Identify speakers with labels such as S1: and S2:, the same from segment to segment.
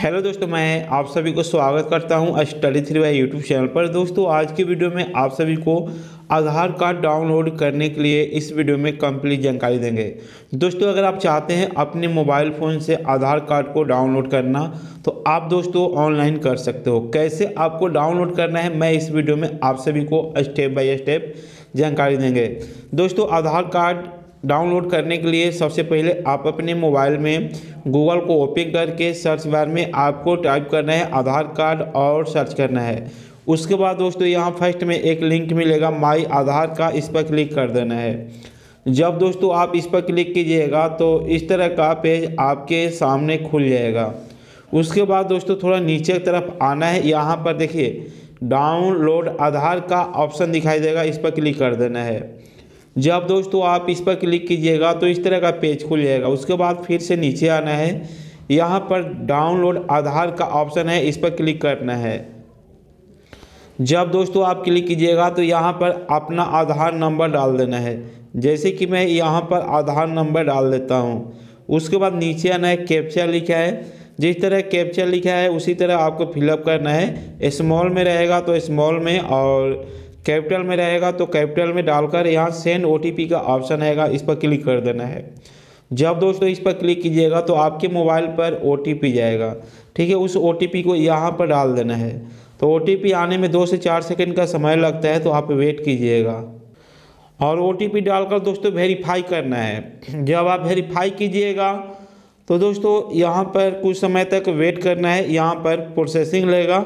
S1: Hello दोस्तों, मैं आप सभी को स्वागत करता हूं study three by YouTube channel पर। दोस्तों, आज की वीडियो में आप सभी को आधार कार्ड डाउनलोड करने के लिए इस वीडियो में कंप्लीट जानकारी देंगे। दोस्तों, अगर आप चाहते हैं अपने मोबाइल फ़ोन से आधार कार्ड को डाउनलोड करना तो आप दोस्तों ऑनलाइन कर सकते हो। कैसे आपको डाउनलोड करना है मैं इस वीडियो में आप सभी को स्टेप बाय स्टेप जानकारी देंगे। दोस्तों, आधार कार्ड डाउनलोड करने के लिए सबसे पहले आप अपने मोबाइल में गूगल को ओपन करके सर्च बार में आपको टाइप करना है आधार कार्ड और सर्च करना है। उसके बाद दोस्तों यहाँ फर्स्ट में एक लिंक मिलेगा माई आधार का, इस पर क्लिक कर देना है। जब दोस्तों आप इस पर क्लिक कीजिएगा तो इस तरह का पेज आपके सामने खुल जाएगा। उसके बाद दोस्तों थोड़ा नीचे की तरफ आना है, यहाँ पर देखिए डाउनलोड आधार का ऑप्शन दिखाई देगा, इस पर क्लिक कर देना है। जब दोस्तों आप इस पर क्लिक कीजिएगा तो इस तरह का पेज खुल जाएगा। उसके बाद फिर से नीचे आना है, यहाँ पर डाउनलोड आधार का ऑप्शन है, इस पर क्लिक करना है। जब दोस्तों आप क्लिक कीजिएगा तो यहाँ पर अपना आधार नंबर डाल देना है, जैसे कि मैं यहाँ पर आधार नंबर डाल देता हूँ। उसके बाद नीचे आना है, कैप्चा लिखा है, जिस तरह कैप्चा लिखा है उसी तरह आपको फिलअप करना है। स्मॉल में रहेगा तो स्मॉल में और कैपिटल में रहेगा तो कैपिटल में डालकर यहाँ सेंड ओटीपी का ऑप्शन आएगा, इस पर क्लिक कर देना है। जब दोस्तों इस पर क्लिक कीजिएगा तो आपके मोबाइल पर ओटीपी जाएगा, ठीक है। उस ओटीपी को यहाँ पर डाल देना है। तो ओटीपी आने में 2 से 4 सेकंड का समय लगता है, तो आप वेट कीजिएगा और ओटीपी डालकर दोस्तों वेरीफाई करना है। जब आप वेरीफाई कीजिएगा तो दोस्तों यहाँ पर कुछ समय तक वेट करना है, यहाँ पर प्रोसेसिंग लेगा।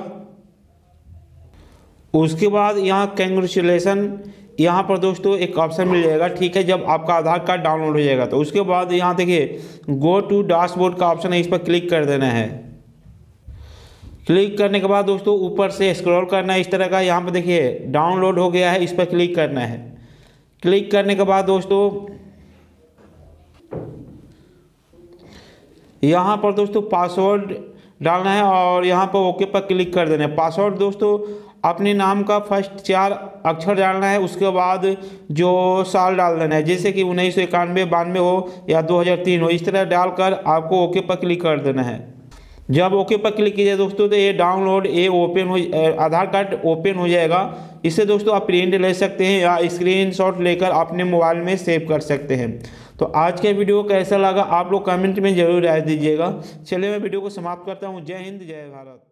S1: उसके बाद यहाँ कैंग्रेचुलेसन, यहाँ पर दोस्तों एक ऑप्शन मिल जाएगा, ठीक है। जब आपका आधार कार्ड डाउनलोड हो जाएगा तो उसके बाद यहाँ देखिए गो टू डैशबोर्ड का ऑप्शन है, इस पर क्लिक कर देना है। क्लिक करने के बाद दोस्तों ऊपर से स्क्रॉल करना है इस तरह का, यहाँ पर देखिए डाउनलोड हो गया है, इस पर क्लिक करना है। क्लिक करने के बाद दोस्तों यहाँ पर दोस्तों पासवर्ड डालना है और यहाँ पर ओके पर क्लिक कर देना है। पासवर्ड दोस्तों अपने नाम का फर्स्ट 4 अक्षर डालना है, उसके बाद जो साल डाल देना है, जैसे कि 1991, 92 हो या 2003 हो, इस तरह डालकर आपको ओके पर क्लिक कर देना है। जब ओके पर क्लिक कीजिए दोस्तों तो ये डाउनलोड ओपन हो, आधार कार्ड ओपन हो जाएगा। इससे दोस्तों आप प्रिंट ले सकते हैं या स्क्रीनशॉट लेकर अपने मोबाइल में सेव कर सकते हैं। तो आज के वीडियो कैसा लगा आप लोग कमेंट में ज़रूर राय दीजिएगा। चलिए मैं वीडियो को समाप्त करता हूँ। जय हिंद, जय भारत।